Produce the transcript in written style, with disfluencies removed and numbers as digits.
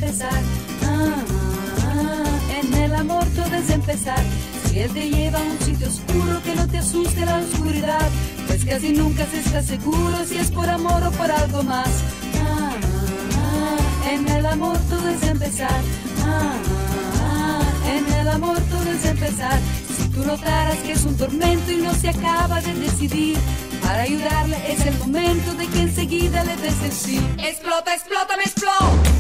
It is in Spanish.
empezar. En el amor todo es empezar. Si él te lleva a un sitio oscuro, que no te asuste la oscuridad, pues casi nunca se está seguro si es por amor o por algo más. En el amor todo es empezar. En el amor todo es empezar. Si tú notaras que es un tormento y no se acaba de decidir, para ayudarle es el momento de que enseguida le des el sí. Explota, explota, me explota.